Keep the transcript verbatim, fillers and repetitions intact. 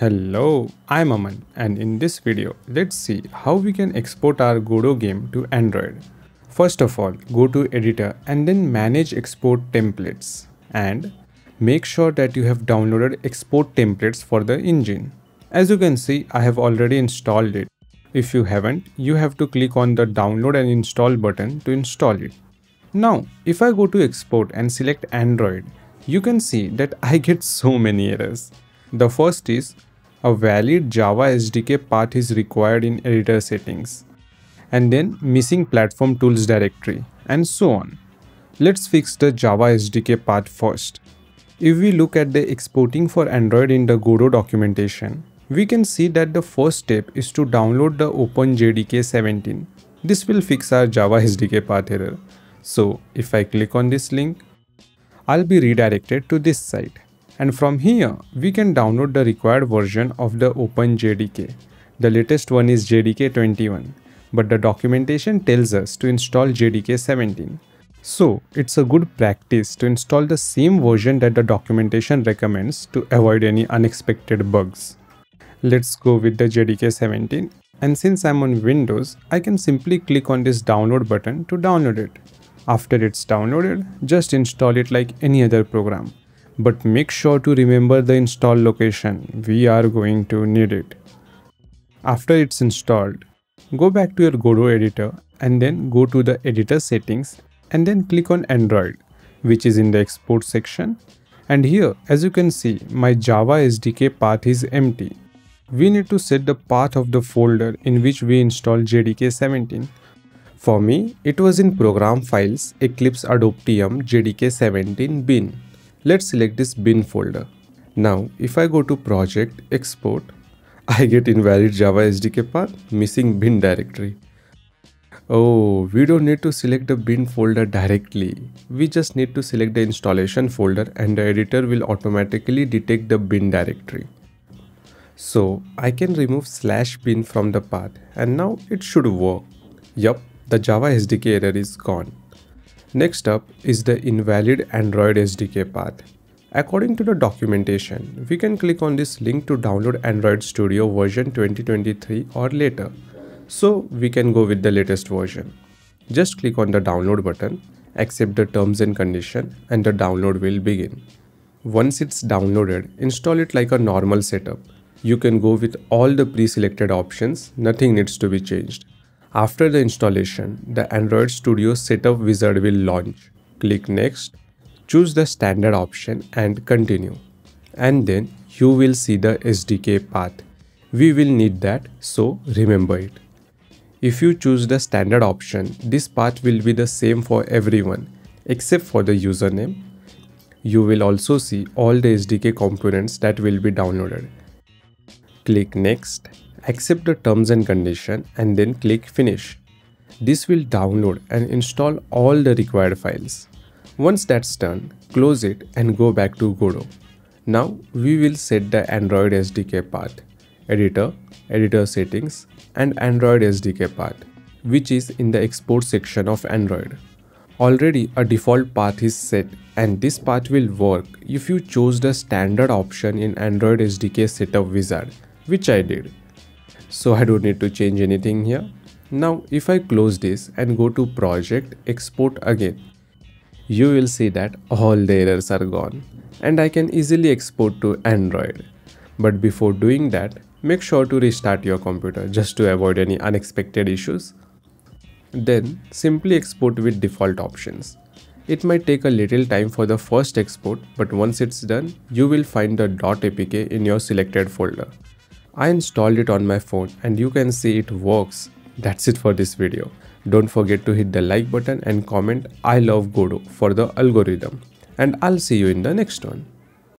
Hello, I'm Aman, and in this video, let's see how we can export our Godot game to Android. First of all, go to editor and then manage export templates and make sure that you have downloaded export templates for the engine. As you can see, I have already installed it. If you haven't, you have to click on the download and install button to install it. Now, if I go to export and select Android, you can see that I get so many errors. The first is a valid Java S D K path is required in editor settings, and then missing platform tools directory, and so on. Let's fix the Java S D K path first. If we look at the exporting for Android in the Godot documentation, we can see that the first step is to download the Open J D K seventeen. This will fix our Java S D K path error. So if I click on this link, I'll be redirected to this site. And from here, we can download the required version of the Open J D K. The latest one is J D K twenty-one, but the documentation tells us to install J D K seventeen. So it's a good practice to install the same version that the documentation recommends to avoid any unexpected bugs. Let's go with the J D K seventeen, and since I'm on Windows, I can simply click on this download button to download it. After it's downloaded, just install it like any other program. But make sure to remember the install location, we are going to need it. After it's installed, go back to your Godot editor and then go to the editor settings and then click on Android, which is in the export section. And here, as you can see, my Java S D K path is empty. We need to set the path of the folder in which we install J D K seventeen. For me, it was in program files Eclipse Adoptium J D K seventeen bin. Let's select this bin folder. Now, if I go to project, export, I get invalid Java S D K path, missing bin directory. Oh, we don't need to select the bin folder directly. We just need to select the installation folder and the editor will automatically detect the bin directory. So I can remove slash bin from the path and now it should work. Yup, the Java S D K error is gone. Next up is the invalid Android S D K path. According to the documentation, we can click on this link to download Android Studio version twenty twenty-three or later. So we can go with the latest version. Just click on the download button, accept the terms and condition, and the download will begin. Once it's downloaded, install it like a normal setup. You can go with all the pre-selected options, nothing needs to be changed. After the installation, the Android Studio setup wizard will launch. Click next, choose the standard option and continue. And then you will see the S D K path. We will need that, so remember it. If you choose the standard option, this path will be the same for everyone except for the username. You will also see all the S D K components that will be downloaded. Click next. Accept the terms and condition and then click finish. This will download and install all the required files. Once that's done, close it and go back to Godot. Now we will set the Android S D K path, editor, editor settings and Android S D K path, which is in the export section of Android. Already a default path is set and this path will work if you chose the standard option in Android S D K setup wizard, which I did. So I don't need to change anything here. Now if I close this and go to project, export again, you will see that all the errors are gone and I can easily export to Android. But before doing that, make sure to restart your computer just to avoid any unexpected issues. Then simply export with default options. It might take a little time for the first export, but once it's done, you will find the .apk in your selected folder. I installed it on my phone and you can see it works. That's it for this video. Don't forget to hit the like button and comment I love Godot for the algorithm. And I'll see you in the next one.